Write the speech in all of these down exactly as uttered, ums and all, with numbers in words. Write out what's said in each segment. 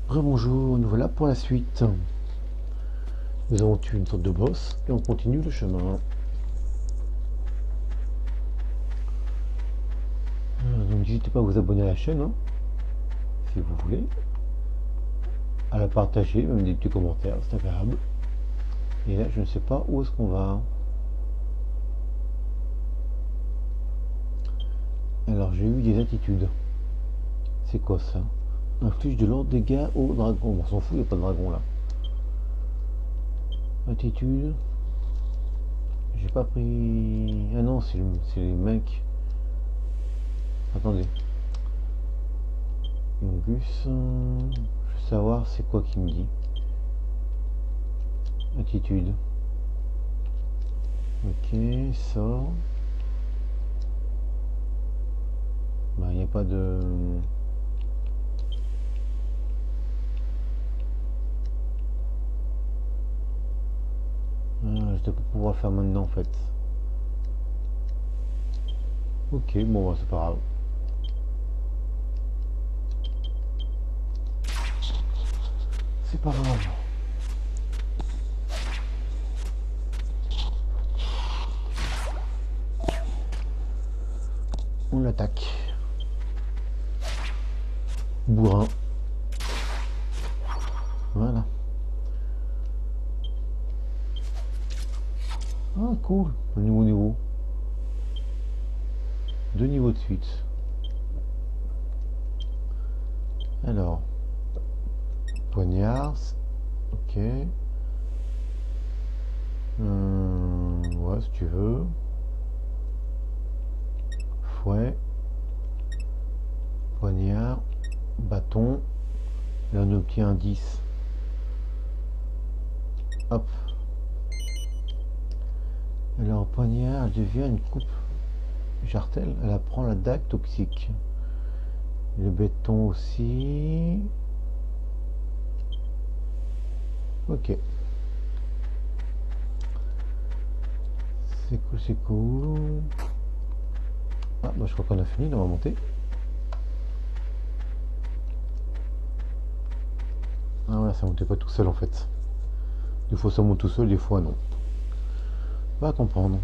Rebonjour, nous voilà pour la suite. Nous avons tué une sorte de boss et on continue le chemin. Euh, Donc n'hésitez pas à vous abonner à la chaîne, hein, si vous voulez, à la partager, même des petits commentaires, c'est agréable. Et là, je ne sais pas où est-ce qu'on va. Alors, j'ai eu des attitudes. C'est quoi ça? Inflige de l'ordre dégâts au dragon. On s'en fout, il n'y a pas de dragon là. Attitude. J'ai pas pris. Ah non, c'est les mecs. Attendez. Yongus. euh, Je veux savoir c'est quoi qui me dit. Attitude. Ok, sort. Bah, il n'y a pas de. Ah, je dois pas pouvoir le faire maintenant en fait. Ok, bon, bah, c'est pas grave. C'est pas grave. On l'attaque. Bourrin. Voilà. Ah, cool. Un nouveau niveau. Deux niveaux de suite. Alors. Poignard. Ok. Hum, ouais, si tu veux. Fouet. Poignard. Bâton. Là, on obtient un dix. Hop. Alors, poignard, elle devient une coupe jartelle. Elle apprend la dague toxique. Le béton aussi. Ok. C'est cool, c'est cool. Ah, bah je crois qu'on a fini, on va monter. Ah ouais, ça montait pas tout seul en fait. Des fois ça monte tout seul, des fois non. Va comprendre.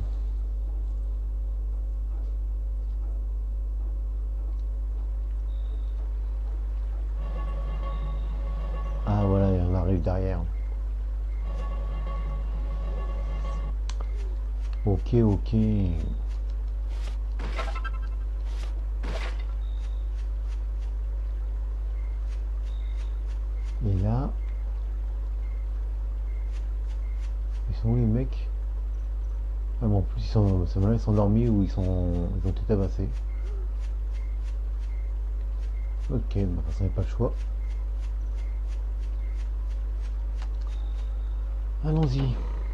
Ah voilà, on arrive derrière. Ok, ok. Et là, ils sont où les mecs? Ah bon, en plus ils sont, ça ils sont endormis ou ils sont, ils ont été tabassés. Ok, bah de toute façon, il n'y a pas le choix. Allons-y.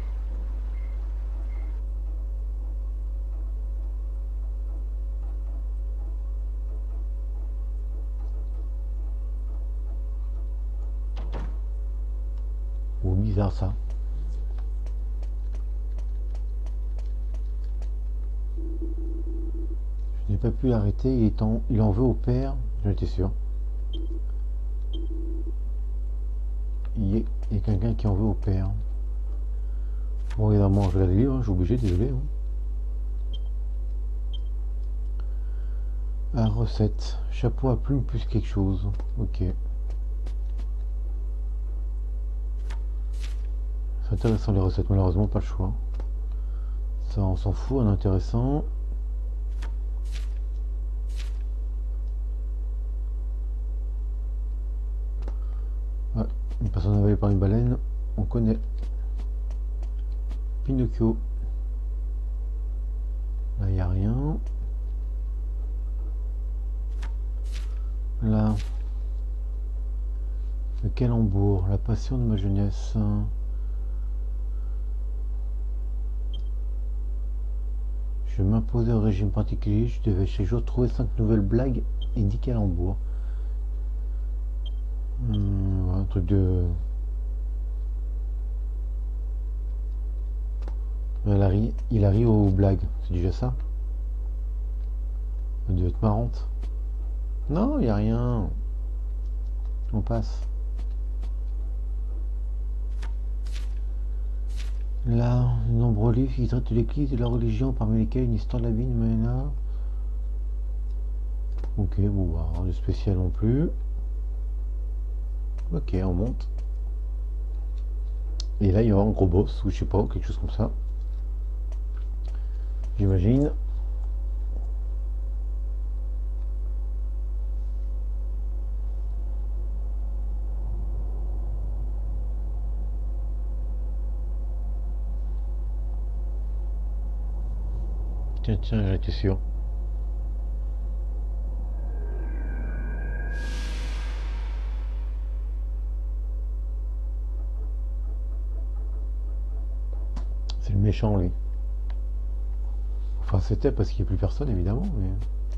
Oh, bizarre ça. Je n'ai pas pu l'arrêter, il, est en, il en veut au père, j'en étais sûr. Il y a, il y a quelqu'un qui en veut au père. Bon, évidemment, je regarde les livres, hein, je suis obligé, désolé. Hein. Ah, recette. Chapeau à plume plus quelque chose. Ok. C'est intéressant les recettes, malheureusement, pas le choix. Ça, on s'en fout, un intéressant. Ouais, une personne avalée par une baleine, on connaît. Pinocchio. Là, il n'y a rien. Là. Le calembour, la passion de ma jeunesse. Je m'imposais au régime particulier, je devais chaque jour trouver cinq nouvelles blagues et dix calembours. Hum, ouais, un truc de... Il a ri, il a ri aux blagues, c'est déjà ça. Elle devait être marrante. Non, il n'y a rien. On passe. Là, de nombreux livres qui traitent de l'église et de la religion, parmi lesquels une histoire de la Bible, Moyen. Ok, bon bah rien de spécial non plus. Ok, on monte. Et là il y aura un gros boss, ou je sais pas, quelque chose comme ça. J'imagine. Tiens, tiens, j'étais sûr. C'est le méchant, lui. Enfin, c'était parce qu'il n'y a plus personne, évidemment, mais...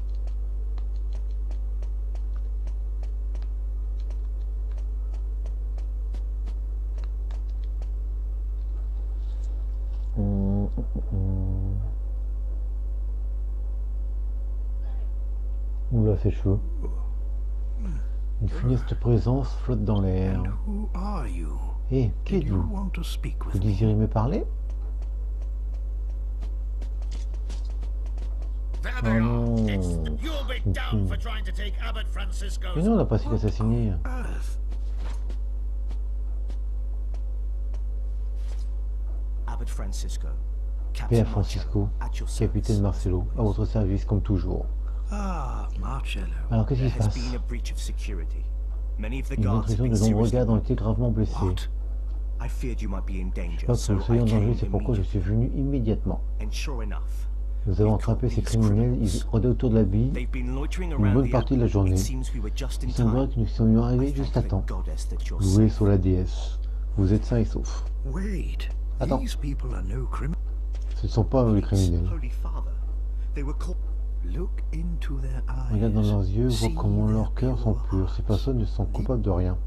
Hum, hum, hum. Oula, c'est chaud. Une funeste présence flotte dans l'air. Hé, qui êtes-vous? Vous désirez me parler? Oh non. Mais non, on n'a pas su l'assassiner. Père Francisco, capitaine Marcello, à votre service comme toujours. Alors qu'est-ce qui se passe? Une intrusion de nombreux gardes ont été gravement blessés. Je crois que vous soyez en danger, c'est pourquoi je suis venu immédiatement. Nous avons attrapé ces criminels, ils rôdaient autour de l'abbaye une bonne partie de la journée. Il semblerait que nous soyons arrivés juste à temps. Loué sur la déesse. Vous êtes sains et saufs. Attends. Ce ne sont pas les criminels. Regarde dans leurs yeux, vois comment leurs cœurs sont purs. Ces personnes ne sont coupables de rien.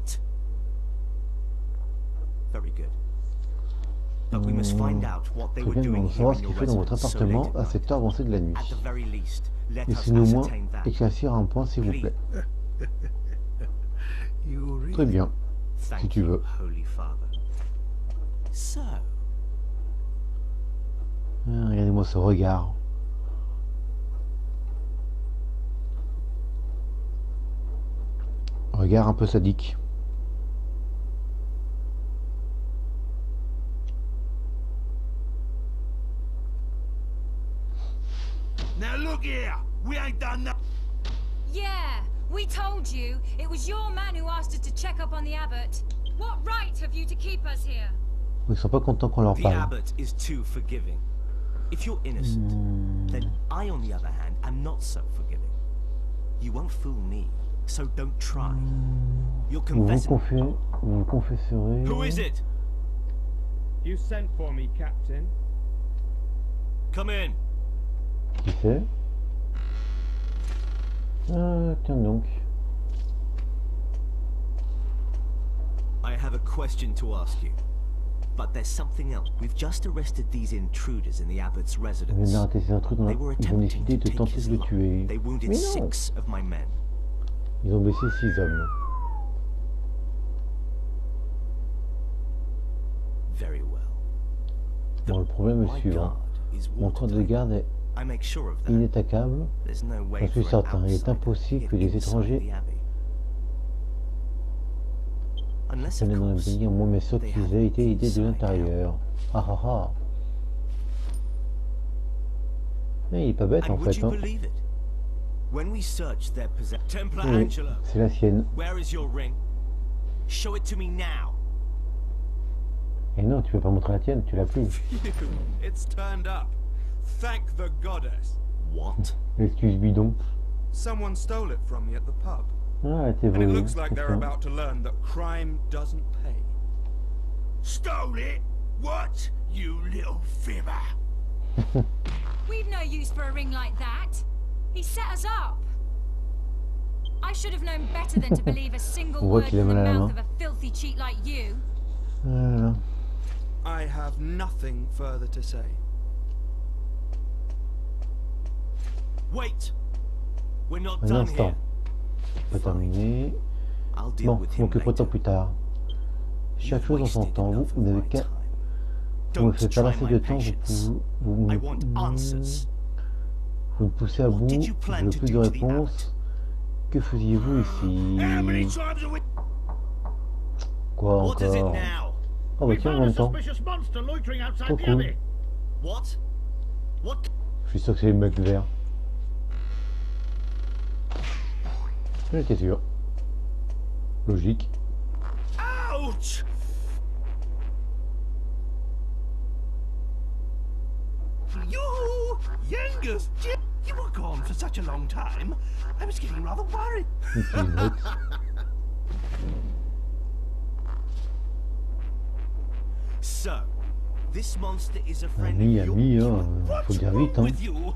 Mmh. Très bien, nous allons savoir ce qu'il fait dans votre appartement à cette heure avancée de la nuit. Laissez-nous au moins éclaircir un point, s'il vous plaît. Très bien, si tu veux. Ah, regardez-moi ce regard. Regard un peu sadique. Now look here, we ain't done nothing. Yeah, we told you. It was your man who asked us to check up on the abbot. What right have you to keep us here? Ils sont pas contents qu'on leur The parle. abbot is too forgiving. If you're innocent, Hmm. then I, on the other hand, am not so forgiving. You won't fool me, so don't try. You'll Vous vous, confess. confie... vous vous confesserez. Who is it? You sent for me, Captain. Come in. Qui c'est? Ah, tiens donc. I have a question to ask you. But there's something else. We've just arrested these intruders in the abbot's On vient residence. d'arrêter ces intrus, They were ils ont attempting décidé to de take tenter his de le life. tuer. They wounded Mais non! six of my men. Ils ont blessé six hommes. Very well. Bon, le problème est le My suivant. guard is Mon corps de garde est I make sure of that. inattaquable. There's no way J'en suis for an certain. Il est outsider impossible to que get les inside étrangers the abbey. Unless, of viennent dans le course, pays, au moins mes sautes they qu'ils have aient été aidés de inside l'intérieur. Ah ah ah. Mais il est pas bête And en would fait. you Hein. believe it? When we searched their possessions, Templar Oui, Angela, c'est la sienne. where is your ring? Show it to me now. Et non, tu peux pas montrer la tienne, tu l'as plus. It's turned up. Thank the goddess. What? L'excuse bidon. Someone stole it from me at the pub. Ah, elle était And it volée. looks like they're Putain. about to learn that crime doesn't pay. Stole it? What? You little fibber. We've no use for a ring like that. He set us up. I should have known better than to believe a single On voit word qu'il a from the mal à la mouth main. of a filthy cheat like you. Voilà. I have nothing further to say. Wait. We're not Un done instant. here. Pas terminé. I'll deal Bon, with je him m'occupe autant later. plus tard. Chaque You've chose en son wasted temps. Vous, enough vous of n'avez my qu'à time. Vous me faites pas assez de temps, vous, vous, vous, vous, vous me poussez à bout, je veux plus de réponses. Que faisiez-vous ici? Quoi encore? Oh bah tiens, en même temps. Trop cool. Je suis sûr que c'est le mec vert. J'étais sûr. Logique. Ouch! You, Yengus, you were gone for such a long time. I was getting rather worried. So, this monster is a friend ami, of ami, yours. hein, faut dire vite, hein. With you?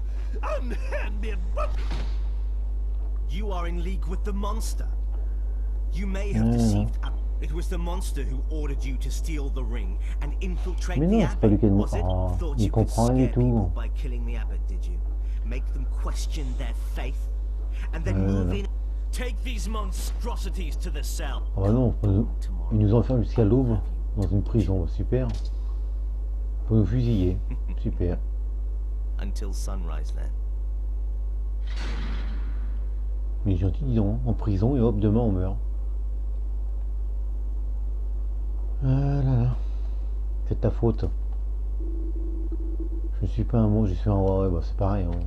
You are in league with the monster. You may have deceived. It was the monster who ordered you to steal the ring and infiltrate Mais the non, c'est pas lui qui a abbot. Was it? oh, Thought il you could comprend rien du scare people tout. by killing the abbot, did you? Make them question their faith and then Euh, move in. Take these monstrosities to the cell. Ah bah non, il nous enferme jusqu'à l'aube dans une prison, super. Pour nous fusiller, super. Until sunrise then. Mais gentil, dis donc, en prison et hop, demain on meurt. Ah là là. C'est ta faute. Je ne suis pas un mot, je suis un roi. Ouais, bah c'est pareil. Hein.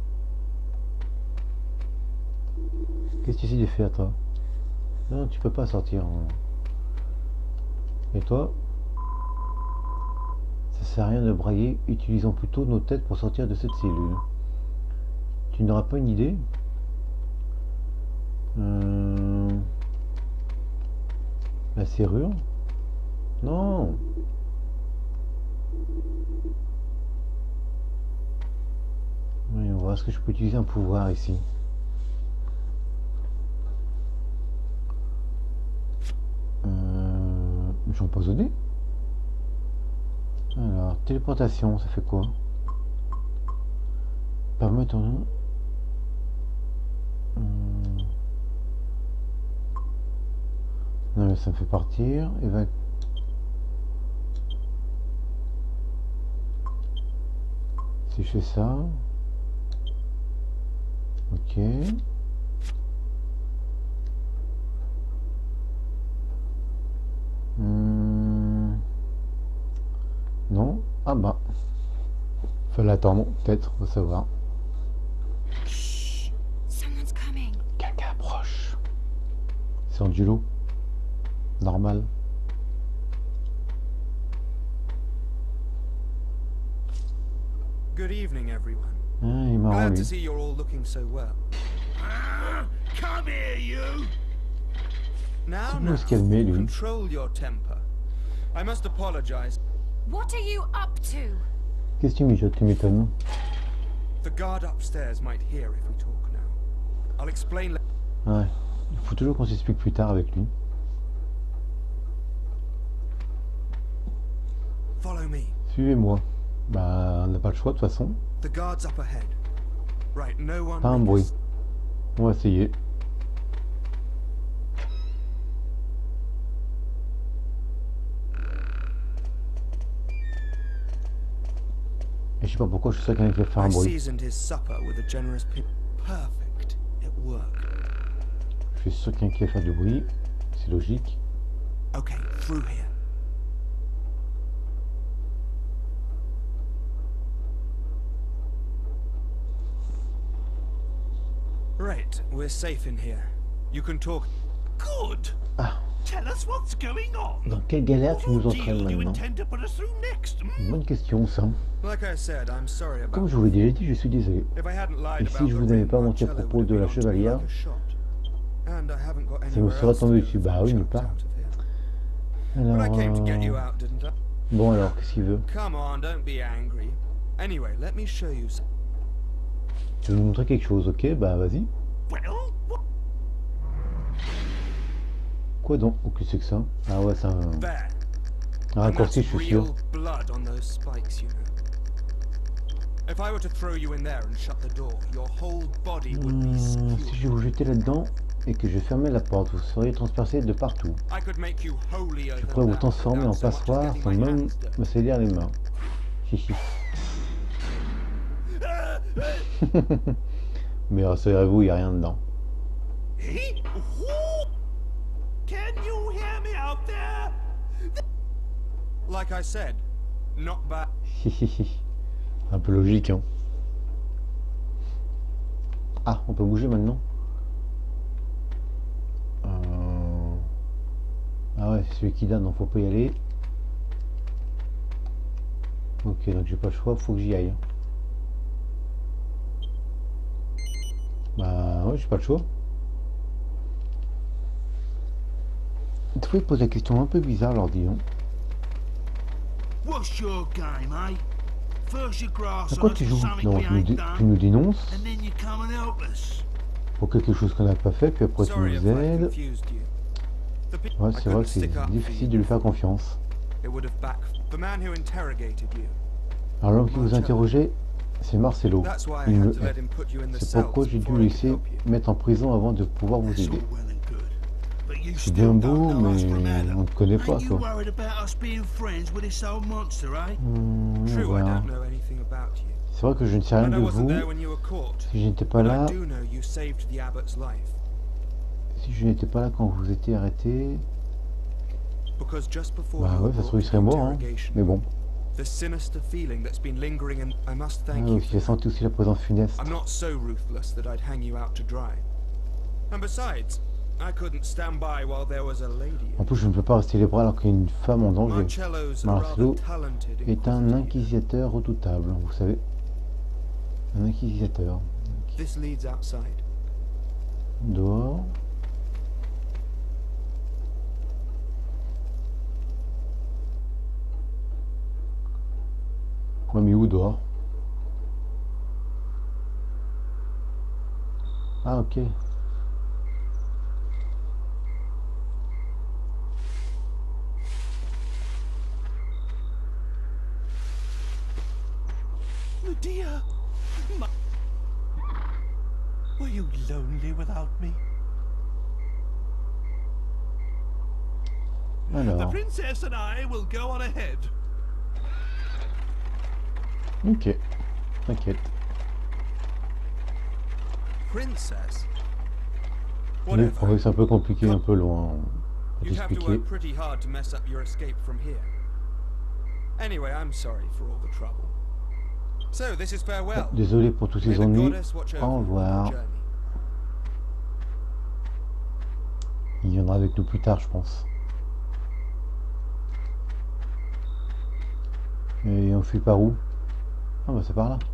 Qu'est-ce que tu essaies de faire, toi? Non, tu peux pas sortir. Hein. Et toi? Ça sert à rien de brailler. Utilisons plutôt nos têtes pour sortir de cette cellule. Tu n'auras pas une idée? euh... La serrure? Non. Oui, on va voir, est-ce que je peux utiliser un pouvoir ici? Euh... Je suis empoisonné? Alors, téléportation, ça fait quoi? Permettre... Hum... Non mais ça me fait partir. Et va... Si je fais ça... Ok. Hum... Non. Ah bah. Fallait attendre, peut-être, faut savoir. Quelqu'un approche. C'est Angelo. Normal. Good evening, everyone. Ah, il est marrant, Glad lui. to see you're all looking so well. Ah, come here, you. Now, Il now, doit se calmer, lui. control your temper. I must apologize. What are you up to? Qu'est-ce que tu mijotes, tu m'étonnes. The guard upstairs might hear if we talk now. I'll explain later. Ouais. Il faut toujours qu'on s'explique plus tard avec lui. Follow me. Suivez-moi. Bah, on n'a pas le choix de toute façon. The guard's up ahead. Right, no one. Pas un bruit. On va essayer. Et je sais pas pourquoi je suis sûr qu'il va faire un I bruit. seasoned his supper with a generous pe- Perfect. It worked. Je suis sûr qu'il va faire du bruit. C'est logique. Okay, through here. Right, we're safe in here. You can talk. Good. Ah. Tell us what's going on. Dans quelle galère tu nous What entraînes deal do you maintenant? intend to put us through next? hmm? Bonne question, ça. Like I said, I'm sorry about. Comme je vous l'ai déjà dit, je suis désolé. If I hadn't lied Et si about je the vous avais ring, pas menti à Marcello propos would de have la been on to me chevalière, like a shot. And I haven't got ça me anywhere serait else to tombé go dessus. if Bah I'm oui, nulle chucked part. out of here. But Alors, I came to get you euh... out, didn't I? bon alors, qu'est-ce qu'il veut? Come on, don't be angry. Anyway, let me show you some. Tu veux nous montrer quelque chose, ok? Bah vas-y. Well, what? Quoi donc? Oh, qu'est-ce que c'est que ça? Ah ouais, c'est un, There. un And raccourci, that's je suis sûr. real blood on those spikes, you know. If I were to throw you in there and shut the door, your whole body would be Hum, si skewered. je vais vous jeter là-dedans, et que je fermais la porte, vous seriez transpercé de partout. Je pourrais vous transformer en passoire sans même me salir les mains. Chichi. Mais rassurez-vous, il n'y a rien dedans. Like I said, not bad. Un peu logique, hein. Ah, on peut bouger maintenant. Euh... Ah ouais, c'est celui qui donne, donc faut pas y aller. Ok, donc j'ai pas le choix, faut que j'y aille. Bah ouais, j'ai pas le choix. Des fois, il pose la question un peu bizarre, alors disons. Pourquoi tu joues? Non, tu nous, tu nous dénonces pour quelque chose qu'on n'a pas fait, puis après tu nous aides. Ouais, c'est vrai que c'est difficile de lui faire confiance. Alors l'homme qui vous interrogeait, c'est Marcello. Il me hait. C'est pourquoi j'ai dû le laisser mettre en prison avant de pouvoir vous aider. C'est bien beau, mais on ne te connaît pas, toi. Mmh, voilà. C'est vrai que je ne sais rien de vous. Si je n'étais pas là... Si je n'étais pas là quand vous étiez arrêté... Bah ouais, ça se trouve, il serait mort, hein. Mais bon. Ah oui, j'ai senti aussi la présence funeste. En plus, je ne peux pas rester les bras alors qu'il y a une femme en danger. Marcello est un inquisiteur redoutable, vous savez. Un inquisiteur. Dehors. Ouais, mais où dehors? Ah, ok. Medea, my... were you lonely without me? Alors. The princess and I will go on ahead. Ok, t'inquiète. Princess? Oui, c'est un peu compliqué, un peu loin à t'expliquer. Désolé pour tous ces ennuis. Au revoir. Il viendra avec nous plus tard, je pense. Et on fuit par où? Ah bah c'est par là.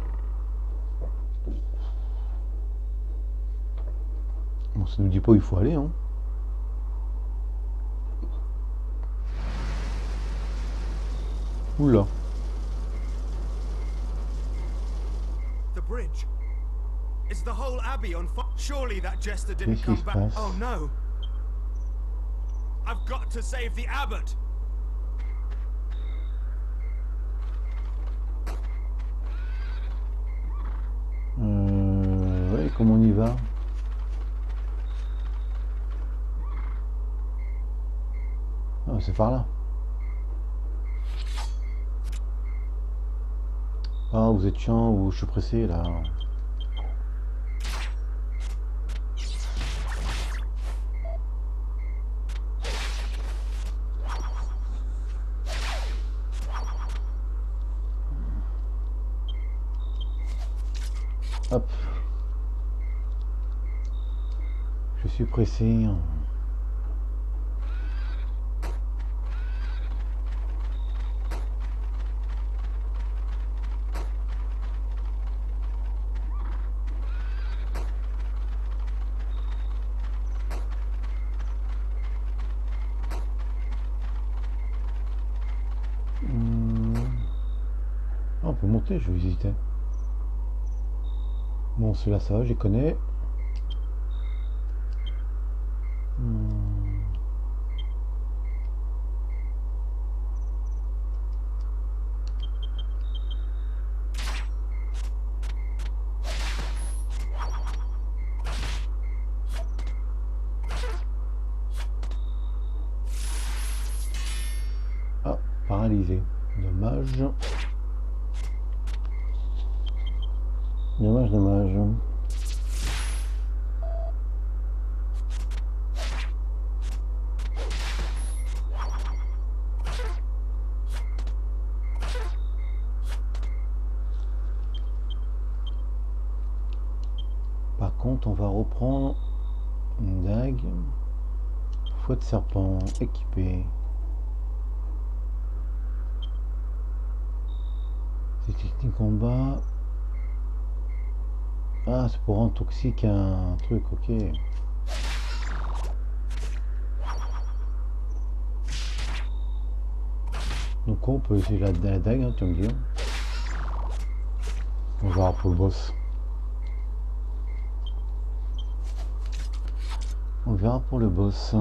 Bon, ça nous dit pas où il faut aller, hein. Oula. The bridge. Is the whole abbey on fire? Surely that jester didn't come back. Oh no. I've got to save the abbot. Euh, ouais, comment on y va? Ah, c'est par là. Ah, vous êtes chiant ou je suis pressé là. Hop. Je suis pressé. Hmm. Ah, on peut monter, je vais visiter. Bon, ceux-là, ça va, je les connais. Hmm. Paralysé. Dommage. Dommage, dommage. Par contre, on va reprendre une dague. Fouet de serpent équipé. C'est technique combat. Ah, c'est pour rendre toxique un truc, ok. Donc on peut essayer la, la dague, hein, tu vas me dire. On verra pour le boss. On verra pour le boss.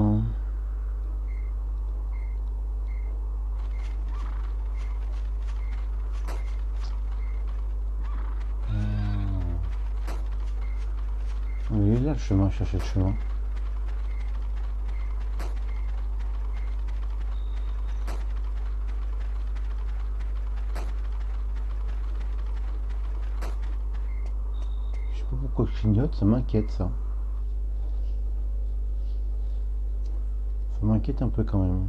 Il est là le chemin, chercher le chemin. Je sais pas pourquoi je clignote, ça m'inquiète ça. Ça m'inquiète un peu quand même.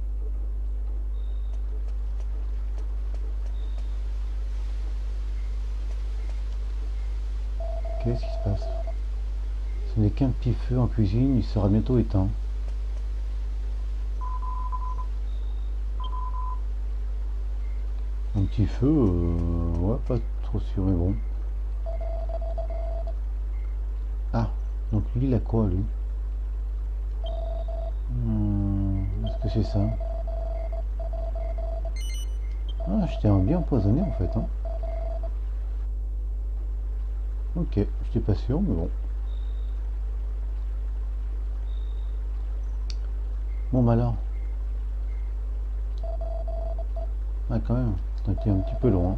Qu'est-ce qui se passe? Ce n'est qu'un petit feu en cuisine, il sera bientôt éteint. Un petit feu, euh, ouais, pas trop sûr, mais bon. Ah, donc lui, il a quoi, lui? Hmm, est-ce que c'est ça? Ah, j'étais bien empoisonné, en fait, hein. Ok, j'étais pas sûr, mais bon. Bon bah alors. Ah quand même, c'était un petit peu loin.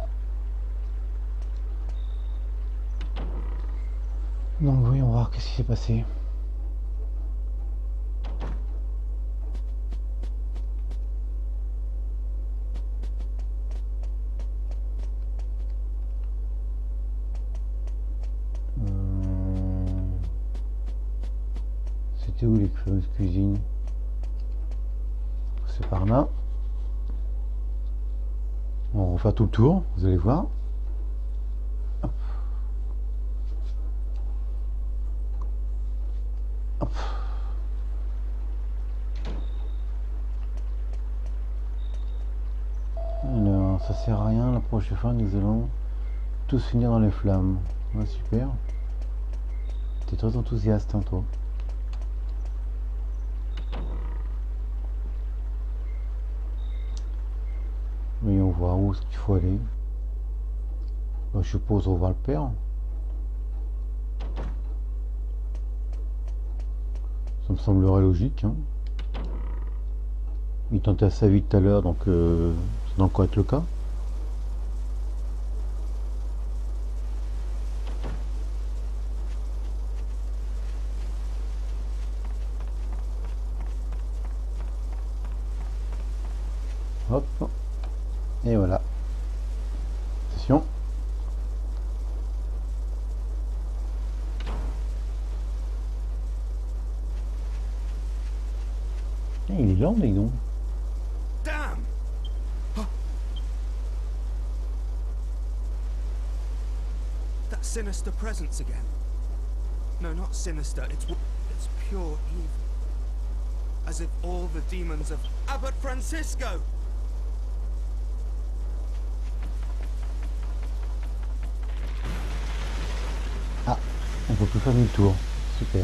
Donc voyons voir qu'est-ce qui s'est passé. Euh... C'était où les fameuses cuisines? C'est par là. On refait tout le tour, vous allez voir. Hop. Hop. Alors, ça sert à rien, la prochaine fois nous allons tous finir dans les flammes. Ouais, super. T'es très enthousiaste, hein, toi. Mais on voit où est-ce qu'il faut aller. Ben, je suppose on va le perdre. Ça me semblerait logique. Hein. Il tentait assez vite tout à l'heure, donc euh, ça doit encore être le cas. Hop. Et voilà. Attention. Et il est lent, mais non. Damn! Oh. That sinister presence again. No, not sinister. It's it's pure evil. As if all the demons of Abbot Francisco. Ah, on peut plus faire demi-tour. Super.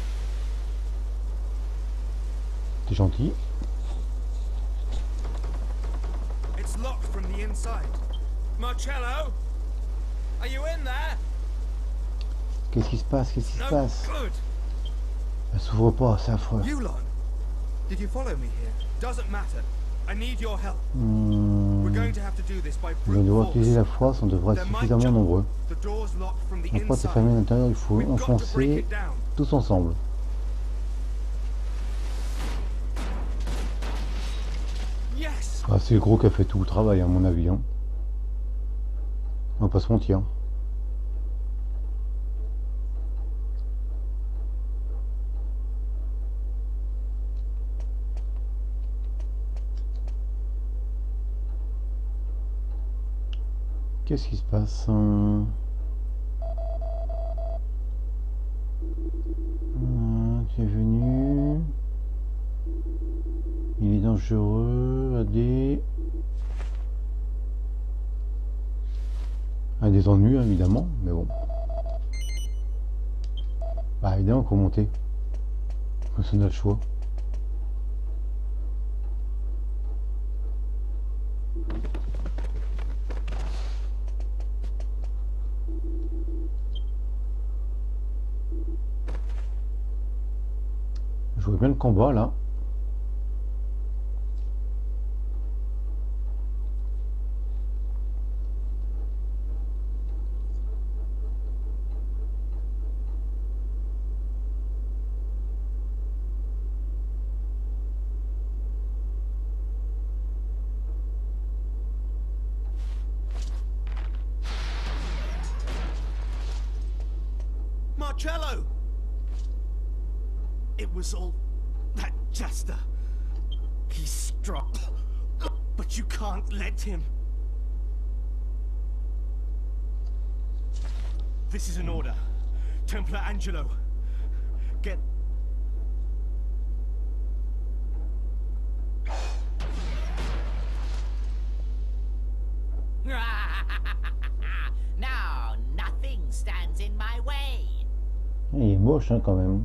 T'es gentil. It's locked from the inside. Marcello, are you in there? Qu'est-ce qui se passe? Qu'est-ce qui se passe? Elle s'ouvre pas, c'est affreux. Yulon, did you follow me here? Doesn't matter. I need your help. Hmm. We're going to have to do this by On va devoir utiliser la foi, on devrait être suffisamment nombreux. La porte est fermée à l'intérieur, il faut enfoncer tous ensemble. Bah, c'est le gros qui a fait tout le travail, à mon avis. Hein. On va pas se mentir. Qu'est-ce qui se passe hein? euh, Tu es venu. Il est dangereux. A D. A des ennuis évidemment, mais bon. Bah évidemment qu'on monter. C'est notre choix. Je vois bien le combat là. Marcello! It was all that jester. He's strong, but you can't let him. This is an order. Templar Angelo, get... Now, nothing stands in my way. Il est moche hein, quand même.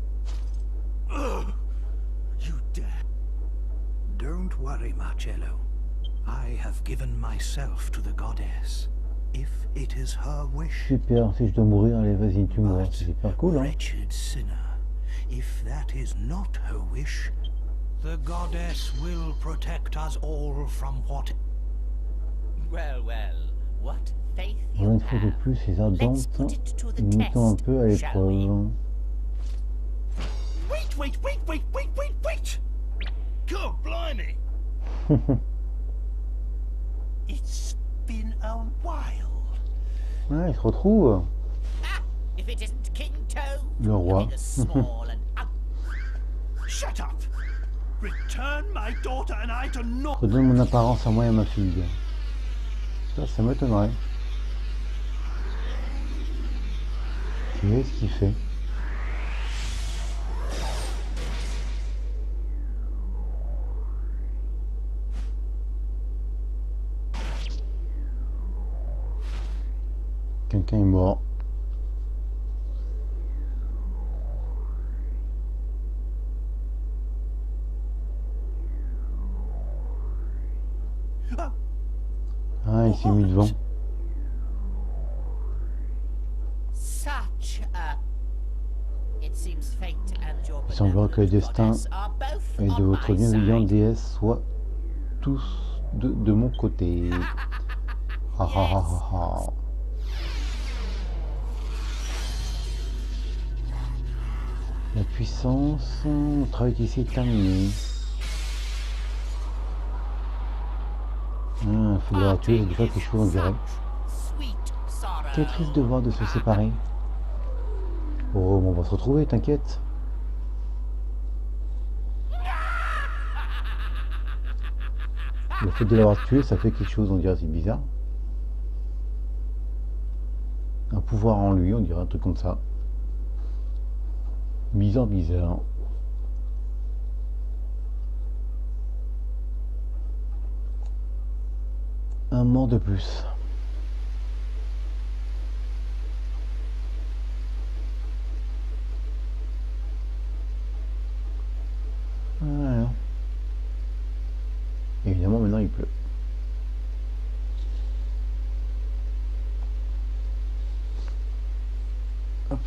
You dare. Don't worry, Marcello. I have given myself to the goddess. If it is her wish. Super, si je dois mourir, allez vas-y, tu mourras. C'est super cool hein. Wretched sinner. If that is not her wish, the goddess will protect us all from what... Well, well, what faith Voilà, you une fois de have. plus, ces ardentes, Let's put it to the mettons un test, peu à shall we? l'épreuve. Wait, wait, wait, wait, wait, wait, wait! God blimey! It's been a while. Ouais, il se retrouve. Ah, if it isn't King Toad, Le roi. looking as small and ugly. Shut up! Return my daughter and I to North. Redonne mon apparence à moi et à ma fille. Ça, ça m'étonnerait. Qu'est-ce qu'il fait? Quelqu'un est mort. Ah, il s'est mis devant. Such a... It seems fate and your Il semblerait que le destin goddess are both et de on votre my bienveillante side. déesse soient tous de, de mon côté. Ah ah ah ah ah. La puissance, le travail ici est terminé. Ah, il faut la tuer, j'ai déjà quelque chose en direct. Sweet sorrow. Quel triste devoir de se séparer. Oh, on va se retrouver, t'inquiète. Le fait de l'avoir tué, ça fait quelque chose, on dirait, c'est bizarre. Un pouvoir en lui, on dirait un truc comme ça. Bizarre, bizarre. Un mort de plus. Voilà. Évidemment, maintenant il pleut. Hop.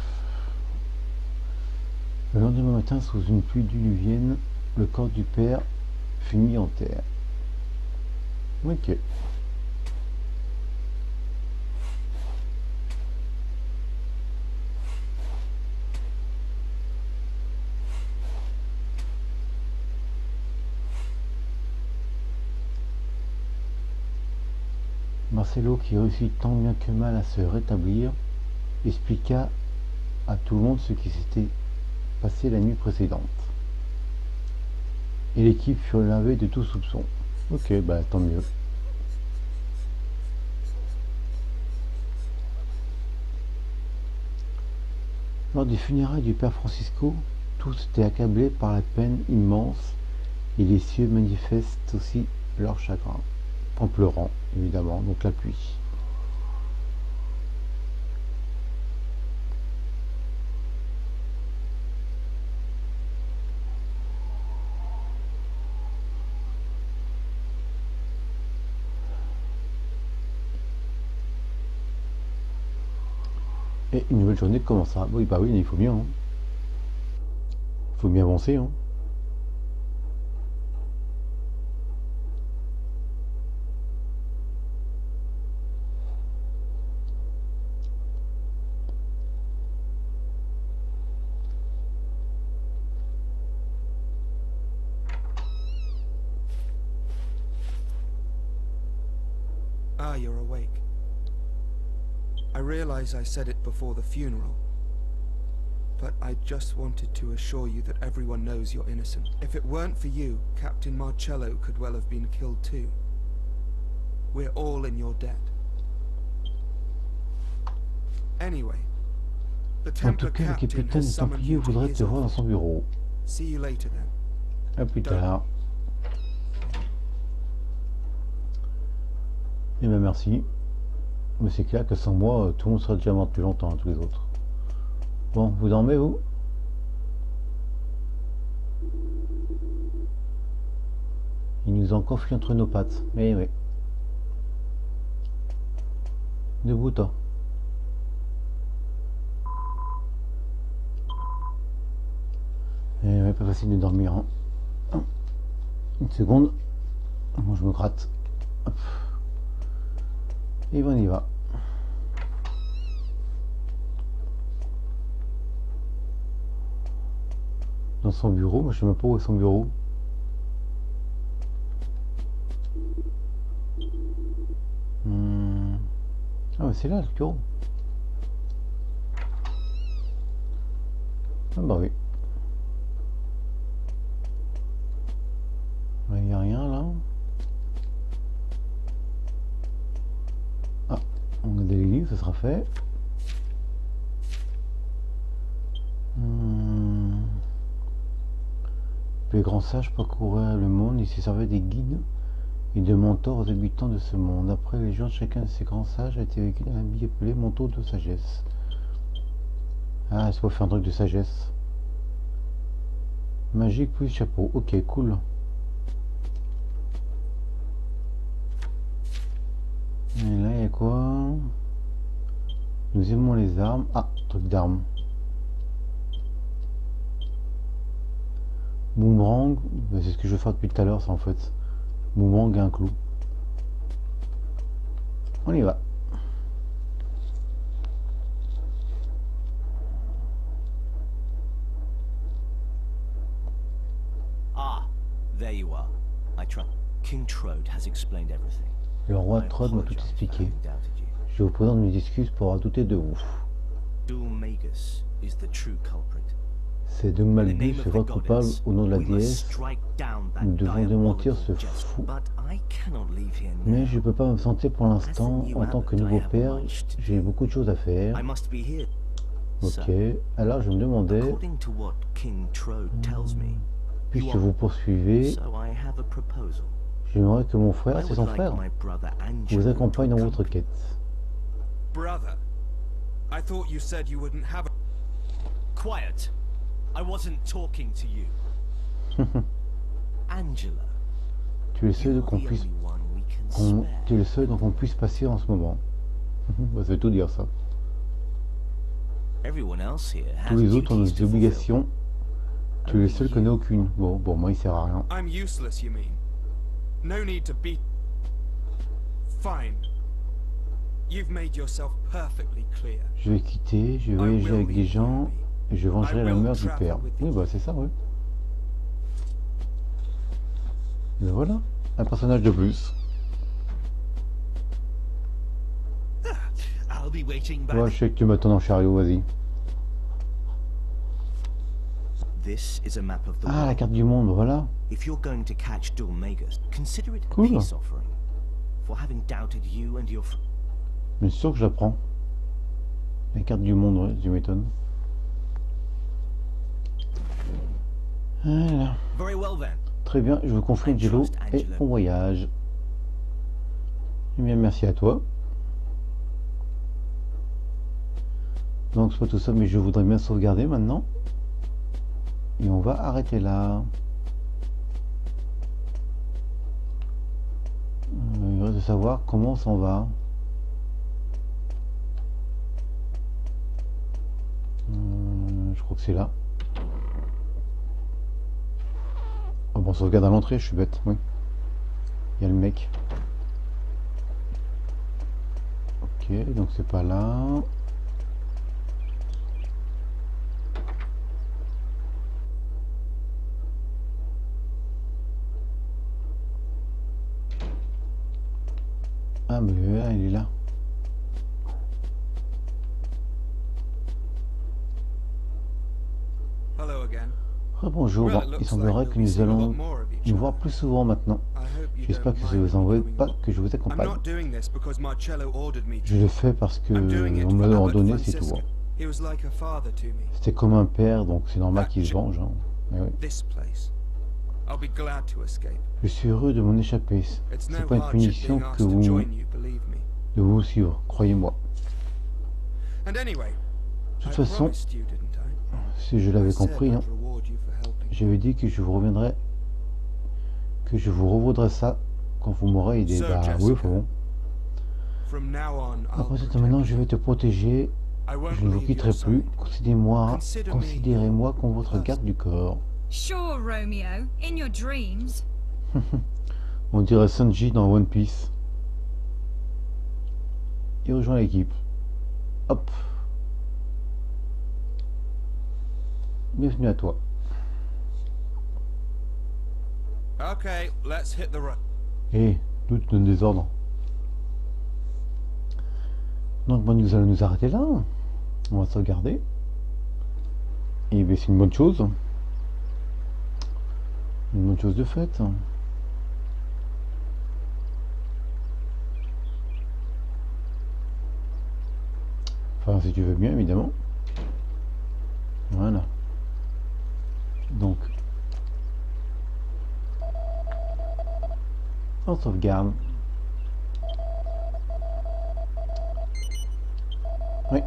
Le lendemain matin, sous une pluie diluvienne, le corps du père fut mis en terre. Ok. Marcello, qui réussit tant bien que mal à se rétablir, expliqua à tout le monde ce qui s'était passé la nuit précédente. Et l'équipe fut lavée de tout soupçon. Ok, bah tant mieux. Lors des funérailles du père Francisco, tous étaient accablés par la peine immense et les cieux manifestent aussi leur chagrin, en pleurant évidemment, donc la pluie. Et une nouvelle journée commencera. Oui, bah oui, il faut bien. Hein. Il faut bien avancer. Hein. Ah, you're awake. I realize I said it before the funeral, but I just wanted to assure you that everyone knows you're innocent. If it weren't for you, Captain Marcello could well have been killed too. We're all in your debt. Anyway, the Templar captain has summoned you to his office. See you later then. À plus tard. Et bien merci. Mais c'est clair que sans moi, tout le monde serait déjà mort depuis longtemps, hein, tous les autres. Bon, vous dormez, vous? Il nous a encore fui entre nos pattes. Mais oui. Debout, toi. Et ouais, pas facile de dormir. Hein. Une seconde. Moi, je me gratte. Hop. Et ben on y va. Dans son bureau, moi je sais même pas où est son bureau. Hmm. Ah mais c'est là le bureau. Ah bah oui. Il n'y a rien là. Ah, on a des livres, ça sera fait. Hmm. Les grands sages parcouraient le monde, ils se servaient des guides et de mentors aux habitants de ce monde. Après les gens, chacun de ces grands sages a été véhiculé un habit appelé manteau de sagesse. Ah, c'est pour faire un truc de sagesse. Magique plus chapeau. Ok, cool. Et là, il y a quoi? Nous aimons les armes. Ah, truc d'armes. Boomerang. C'est ce que je vais faire depuis tout à l'heure, ça en fait. Boomerang et un clou. On y va. Ah, there you are. I trust. King Trode has explained everything. Le roi Trode m'a tout expliqué. Je vous présente mes excuses pour avoir douté de vous. C'est Dungmalgus, le vrai coupable au nom de la déesse. Nous devons démentir ce fou. Mais je ne peux pas me sentir pour l'instant. En tant que nouveau père, j'ai beaucoup de choses à faire. Ok, alors je me demandais, puisque vous poursuivez, j'aimerais que mon frère, c'est son frère, vous accompagne dans votre quête. Brother, I thought you said you wouldn't have a... Quiet. I wasn't talking to you. Angela. Tu es le seul qu'on puisse, on, tu es le seul dont on puisse passer en ce moment. Ça veut tout dire ça. Tous les autres ont des obligations. Tu es le seul qu'on n'a aucune. Bon, bon, moi il sert à rien. I'm useless, you mean? No need to be... Fine. You've made yourself perfectly clear. Je vais quitter, je vais voyager avec des gens et je vengerai la meurtre du père. Oui, bah c'est ça, oui. Et voilà, un personnage de plus. Ouais, je sais que tu m'attends en chariot, vas-y. This is a map of the Ah, la world. carte du monde, voilà. If you're going to catch Dulmagus, consider it a Cool. peace offering for having doubted you and your. Bien sûr que je la prends. La carte du monde, ouais, tu m'étonnes. Voilà. Very well then. Très bien, je vous confie Angelo et bon voyage. Eh bien, merci à toi. Donc, c'est pas tout ça, mais je voudrais bien sauvegarder maintenant. Et on va arrêter là. Euh, il reste de savoir comment on s'en va. Euh, je crois que c'est là. Oh bon, on sauvegarde à l'entrée, je suis bête, oui. Il y a le mec. Ok, donc c'est pas là. Ah mais là, il est là. Bonjour, il semblerait que nous allons nous voir plus souvent maintenant. J'espère que ça ne vous envoie pas que je vous accompagne. Je le fais parce que on me l'a ordonné, c'est tout. C'était comme un père, donc c'est normal qu'il se venge. Hein. Mais oui. Je suis heureux de m'en échapper. C'est pas une punition que vous de vous suivre, croyez-moi. De toute façon, si je l'avais compris, hein, j'avais dit que je vous reviendrai, que je vous revaudrai ça quand vous m'aurez aidé. Bah oui, bon. Après c'est maintenant, je vais te protéger. Je ne vous quitterai plus. Considérez-moi, considérez-moi comme votre garde du corps. Sure, Romeo, in your dreams. On dirait Sanji dans One Piece. Il rejoint l'équipe. Hop. Bienvenue à toi. Okay, let's hit the road. Eh, nous tu donnes des ordres. Donc bon, nous allons nous arrêter là. On va sauvegarder. Et bien c'est une bonne chose. Une bonne chose de fait. Enfin si tu veux bien évidemment. Voilà. Donc on sauvegarde. Oui.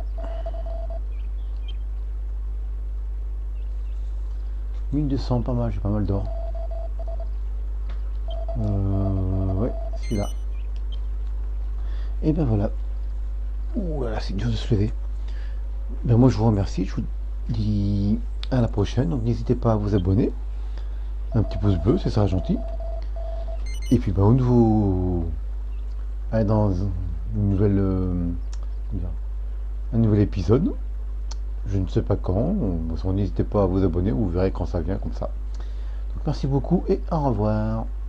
mille deux cents, pas mal, j'ai pas mal d'or. Euh, ouais, celui-là. Et ben voilà. Ouh là là, c'est dur de se lever. Ben moi je vous remercie, je vous dis à la prochaine. Donc n'hésitez pas à vous abonner. Un petit pouce bleu, c'est ça gentil. Et puis ben au nouveau. Allez, dans une nouvelle. Euh, un nouvel épisode. Je ne sais pas quand. N'hésitez pas à vous abonner, vous verrez quand ça vient comme ça. Donc merci beaucoup et au revoir.